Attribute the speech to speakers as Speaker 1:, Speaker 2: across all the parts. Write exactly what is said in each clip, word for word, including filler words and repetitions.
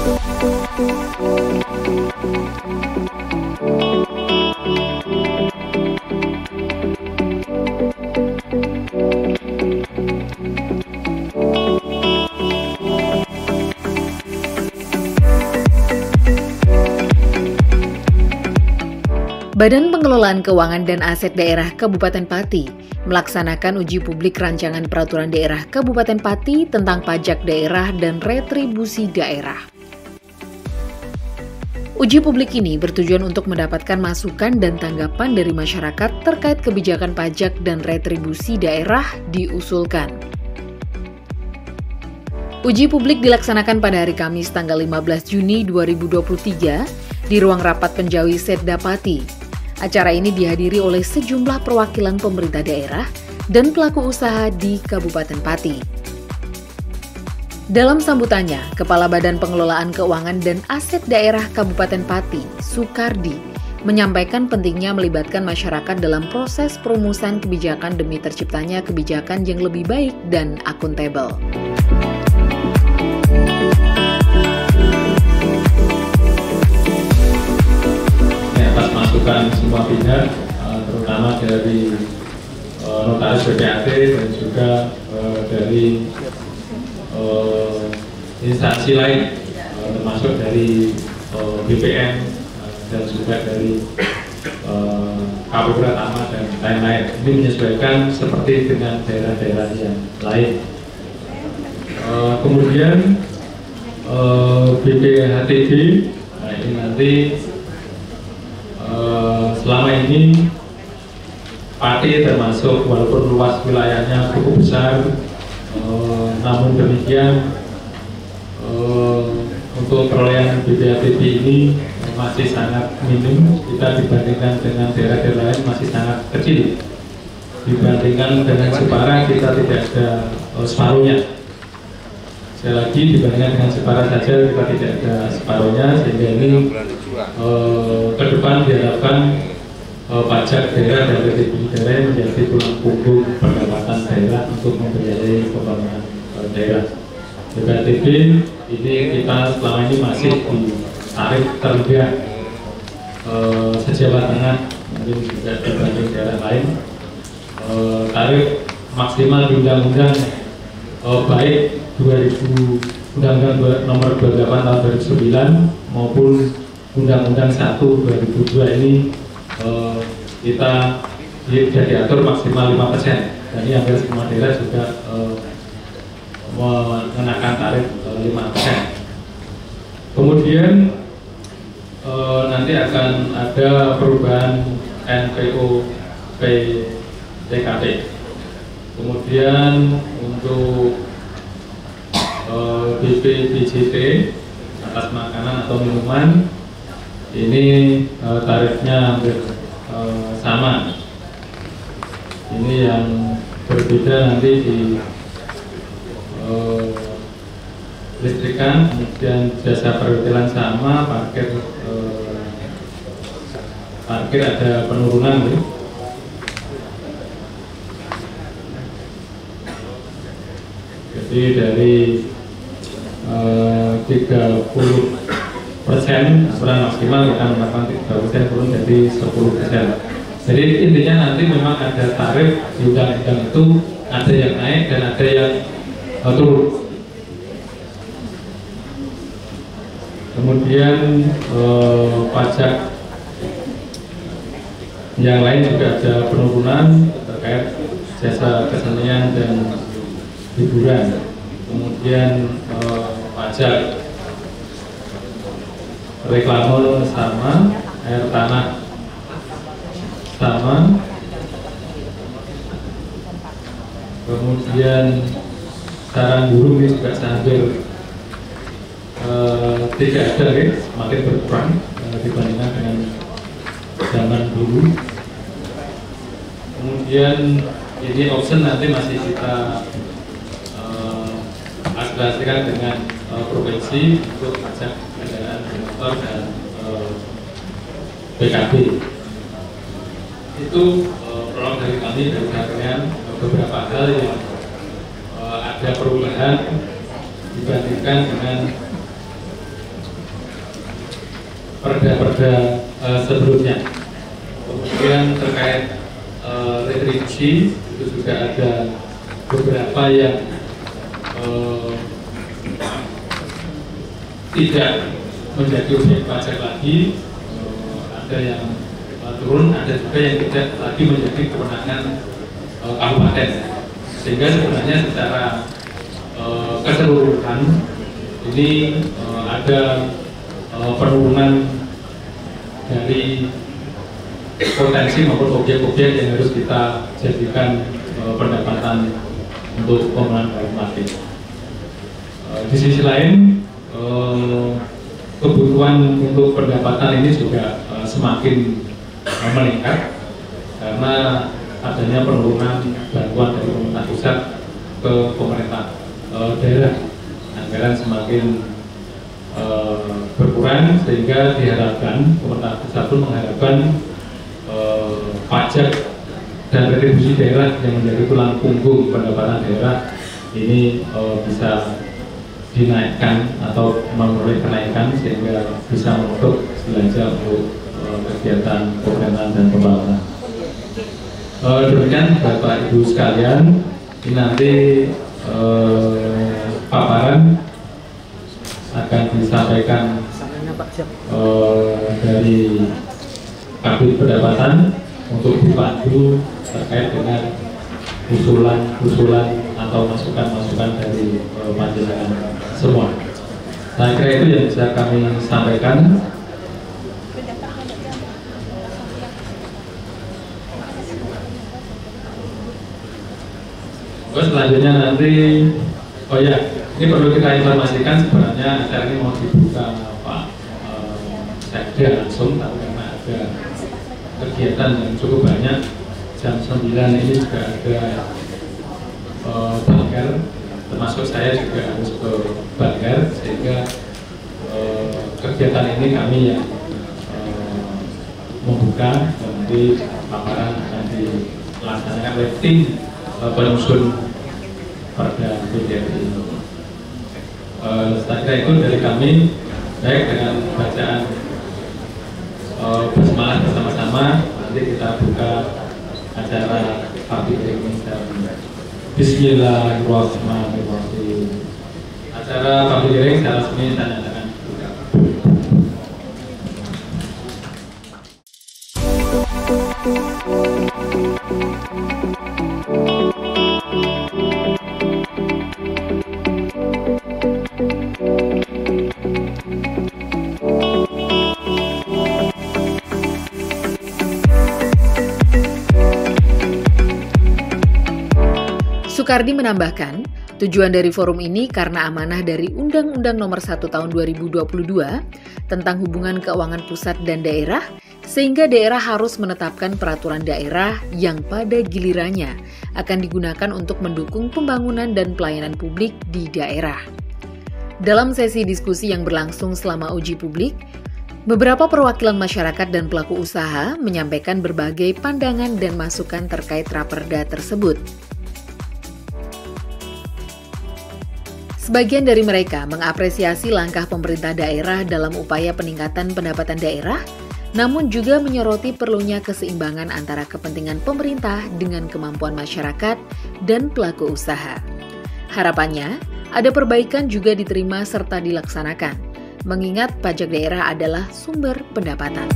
Speaker 1: Badan Pengelolaan Keuangan dan Aset Daerah Kabupaten Pati melaksanakan uji publik rancangan peraturan daerah Kabupaten Pati tentang pajak daerah dan retribusi daerah. Uji publik ini bertujuan untuk mendapatkan masukan dan tanggapan dari masyarakat terkait kebijakan pajak dan retribusi daerah diusulkan. Uji publik dilaksanakan pada hari Kamis tanggal lima belas Juni dua ribu dua puluh tiga di ruang rapat Penjawi Setda Pati. Acara ini dihadiri oleh sejumlah perwakilan pemerintah daerah dan pelaku usaha di Kabupaten Pati. Dalam sambutannya, Kepala Badan Pengelolaan Keuangan dan Aset Daerah Kabupaten Pati, Sukardi, menyampaikan pentingnya melibatkan masyarakat dalam proses perumusan kebijakan demi terciptanya kebijakan yang lebih baik dan akuntabel.
Speaker 2: Masukan semua pihak, terutama dari notaris B P A T dan juga dari instansi lain, termasuk dari B P N dan juga dari K P U Pratama dan lain-lain. Ini menyesuaikan seperti dengan daerah-daerah yang lain. Kemudian B P H T B, nah ini nanti selama ini Pati termasuk walaupun luas wilayahnya cukup besar, eh, namun demikian eh, untuk perolehan B P H T B ini masih sangat minim kita dibandingkan dengan daerah-daerah lain, masih sangat kecil. Dibandingkan dengan Jepara kita tidak ada eh, separuhnya. Sekali lagi dibandingkan dengan Jepara saja kita tidak ada separuhnya, sehingga ini eh, ke depan diharapkan Uh, pajak daerah dan retribusi daerah menjadi tulang punggung pendapatan daerah untuk membiayai pembangunan uh, daerah. B P H T B ini kita selama ini masih di tarif terendah uh, se-Jawa Tengah, mungkin juga dibanding daerah lain. Uh, tarif maksimal di undang-undang uh, baik dua ribu Undang-Undang Nomor dua puluh delapan Tahun dua ribu sembilan maupun Undang-Undang satu dua ribu dua ini Uh, kita sudah diatur maksimal lima persen, dan ini hampir semua daerah juga uh, mengenakan tarif uh, lima persen. Kemudian uh, nanti akan ada perubahan N P O P T K P. Kemudian untuk uh, B P D J T atas makanan atau minuman ini uh, tarifnya hampir uh, sama. Ini yang berbeda nanti di uh, listrikan, kemudian jasa perhotelan sama, parkir uh, parkir ada penurunan. Ya. Jadi dari uh, tiga puluh persen aturan maksimal kita melakukan tiga persen turun jadi sepuluh persen. Jadi intinya nanti memang ada tarif di undang-undang itu, ada yang naik dan ada yang uh, turun. Kemudian uh, pajak yang lain juga ada penurunan terkait jasa kesenian dan hiburan. Kemudian uh, pajak reklame sama, air tanah sama, kemudian sarang burung ini juga hampir uh, tidak ada, ya, semakin berkurang uh, dibandingkan dengan zaman dulu. Kemudian ini option nanti masih kita uh, aspirasikan dengan uh, provinsi untuk pajak kendaraan bermotor dan uh, B K B. Itu uh, program dari kami dari kalian uh, beberapa hal yang uh, ada perubahan dibandingkan dengan perda-perda uh, sebelumnya. Kemudian terkait uh, retribusi itu juga ada beberapa yang uh, tidak menjadi objek pajak lagi, uh, ada yang uh, turun, ada juga yang tidak lagi menjadi kewenangan uh, kabupaten. Sehingga sebenarnya secara uh, keseluruhan ini uh, ada uh, penurunan dari potensi maupun objek-objek yang harus kita jadikan uh, pendapatan untuk pemenang otomatis. Uh, di sisi lain, uh, kebutuhan untuk pendapatan ini juga uh, semakin uh, meningkat karena adanya penurunan bantuan dari pemerintah pusat ke pemerintah uh, daerah. Anggaran semakin uh, berkurang sehingga diharapkan pemerintah pusat pun mengharapkan uh, pajak dan retribusi daerah yang menjadi tulang punggung pendapatan daerah ini uh, bisa dinaikkan atau memperoleh kenaikan sehingga bisa menutup belanja untuk uh, kegiatan pemerintahan dan pembangunan. Uh, demikian Bapak Ibu sekalian, ini nanti uh, paparan akan disampaikan uh, dari Kabit Pendapatan untuk dipandu terkait dengan usulan-usulan atau masukan-masukan dari uh, panjenengan semua. Nah, kira itu yang bisa kami sampaikan. Terus selanjutnya nanti, oh ya, ini perlu kita informasikan sebenarnya acara ini mau dibuka Pak Sekda langsung, tapi karena ada kegiatan yang cukup banyak, jam sembilan ini juga ada uh, banggar, termasuk saya juga harus ke banggar, sehingga uh, kegiatan ini kami yang uh, membuka, nanti paparan akan dilaksanakan oleh tim uh, penyusun Perda B D R I. Uh, Setelah itu dari kami, baik dengan bacaan uh, bersemangat bersama-sama, nanti kita buka acara public hearing dan Bismillahirrahmanirrahim. Acara public hearing secara resmi saya nyatakan buka.
Speaker 1: Soekardi menambahkan, tujuan dari forum ini karena amanah dari Undang-Undang Nomor satu Tahun dua ribu dua puluh dua tentang hubungan keuangan pusat dan daerah, sehingga daerah harus menetapkan peraturan daerah yang pada gilirannya akan digunakan untuk mendukung pembangunan dan pelayanan publik di daerah. Dalam sesi diskusi yang berlangsung selama uji publik, beberapa perwakilan masyarakat dan pelaku usaha menyampaikan berbagai pandangan dan masukan terkait raperda tersebut. Sebagian dari mereka mengapresiasi langkah pemerintah daerah dalam upaya peningkatan pendapatan daerah, namun juga menyoroti perlunya keseimbangan antara kepentingan pemerintah dengan kemampuan masyarakat dan pelaku usaha. Harapannya, ada perbaikan juga diterima serta dilaksanakan, mengingat pajak daerah adalah sumber pendapatan.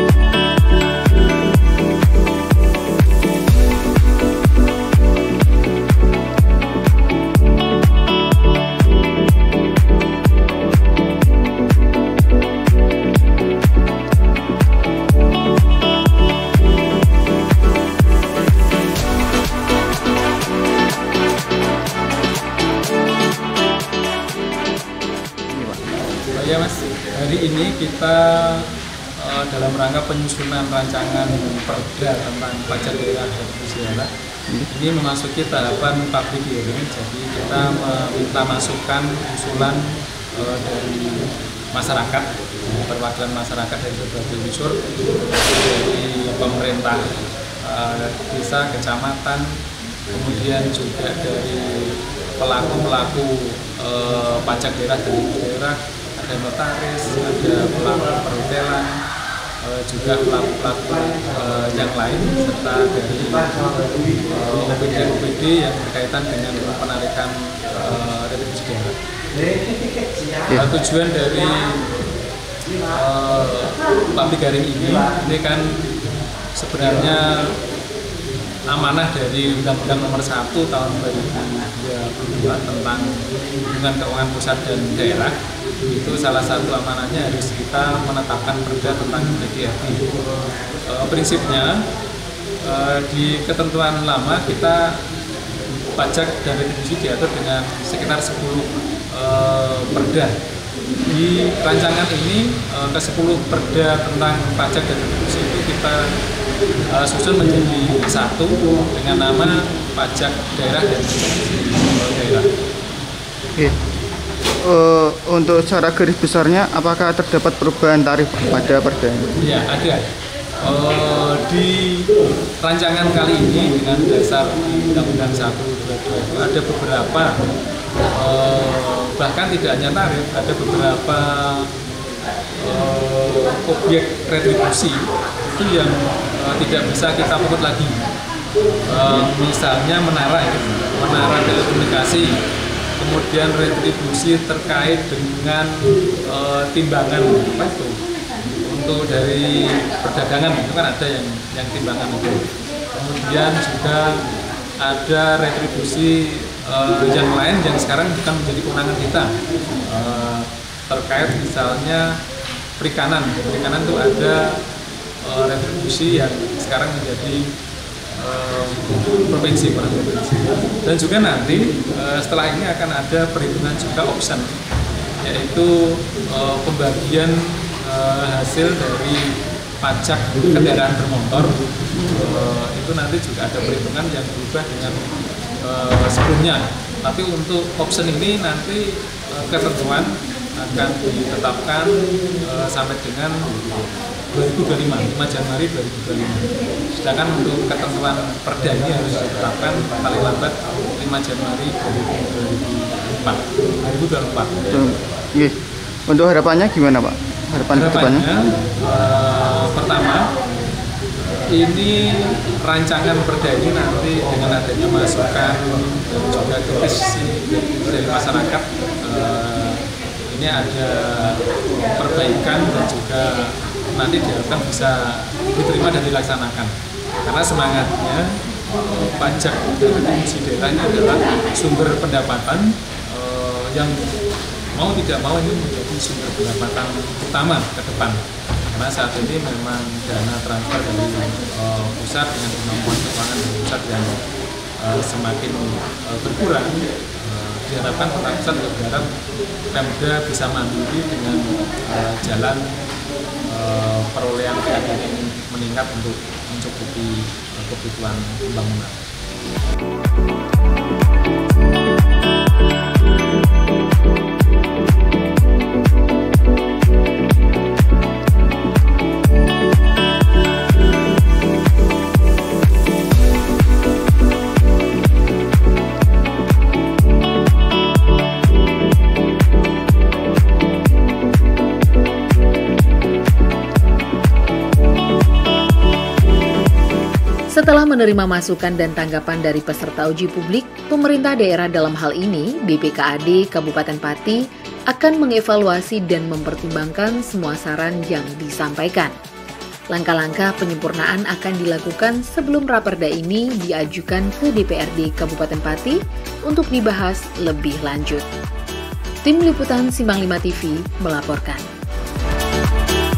Speaker 3: Ya Mas, hari ini kita uh, dalam rangka penyusunan rancangan perda tentang pajak daerah dan daerah ini memasuki tahapan public hearing. Jadi kita meminta masukan usulan uh, dari masyarakat, perwakilan masyarakat dari berbagai unsur, dari pemerintah uh, desa, kecamatan, kemudian juga dari pelaku-pelaku uh, pajak daerah dan daerah, ada notaris, ada pelaku perhotelan, uh, juga pelaku-pelaku uh, yang lain, serta dari uh, O P D O P D yang berkaitan dengan penarikan uh, retribusi daerah. Uh, tujuan dari uh, public hearing ini, ini kan sebenarnya amanah dari Undang-Undang Nomor satu Tahun dua ribu dua puluh dua tentang hubungan keuangan pusat dan daerah. Itu salah satu amanahnya harus kita menetapkan perda tentang P D R D. E, prinsipnya e, di ketentuan lama kita pajak dan retribusi diatur dengan sekitar sepuluh e, perda. Di rancangan ini e, ke sepuluh perda tentang pajak dan retribusi itu kita Uh, susun menjadi satu dengan nama pajak daerah dan daerah.
Speaker 4: Oke. Uh, untuk secara garis besarnya, apakah terdapat perubahan tarif pada perda ini?
Speaker 3: Ya, ada. Uh, di rancangan kali ini dengan dasar Undang-Undang satu dua ribu dua puluh ada beberapa, uh, bahkan tidak hanya tarif, ada beberapa uh, objek retribusi itu yang uh, tidak bisa kita pungut lagi. Uh, misalnya menara, ya, menara telekomunikasi, kemudian retribusi terkait dengan uh, timbangan apa itu untuk dari perdagangan itu kan ada yang yang timbangan itu. Kemudian juga ada retribusi uh, yang lain yang sekarang bukan menjadi kewenangan kita, uh, terkait misalnya perikanan. Perikanan itu ada Uh, retribusi yang sekarang menjadi uh, provinsi, provinsi. Dan juga nanti uh, setelah ini akan ada perhitungan juga option, yaitu uh, pembagian uh, hasil dari pajak kendaraan bermotor. Uh, itu nanti juga ada perhitungan yang berubah dengan uh, sebelumnya. Tapi untuk option ini nanti uh, ketentuan akan ditetapkan uh, sampai dengan dua ribu dua puluh lima, lima Januari dua ribu dua puluh lima. Sedangkan untuk ketentuan perda ini harus ditetapkan paling lambat lima Januari dua ribu dua puluh empat.
Speaker 4: Yes. Untuk harapannya gimana, Pak? Harapan
Speaker 3: harapannya uh, pertama, ini rancangan perda ini nanti dengan adanya masukan dan juga kritisi dari masyarakat, uh, ini ada perbaikan dan juga nanti diharapkan bisa diterima dan dilaksanakan. Karena semangatnya eh, pajak dan retribusi daerah ini adalah sumber pendapatan eh, yang mau tidak mau ini menjadi sumber pendapatan utama ke depan. Karena saat ini memang dana transfer dari eh, pusat dengan kemampuan keuangan dari pusat yang eh, semakin eh, berkurang. Eh, diharapkan pemerintah pusat berharap Pemda bisa mandiri dengan eh, jalan Uh, perolehan P A D ini meningkat untuk mencukupi uh, kebutuhan pembangunan.
Speaker 1: Setelah menerima masukan dan tanggapan dari peserta uji publik, pemerintah daerah dalam hal ini, B P K A D Kabupaten Pati, akan mengevaluasi dan mempertimbangkan semua saran yang disampaikan. Langkah-langkah penyempurnaan akan dilakukan sebelum raperda ini diajukan ke D P R D Kabupaten Pati untuk dibahas lebih lanjut. Tim Liputan Simbang lima T V melaporkan.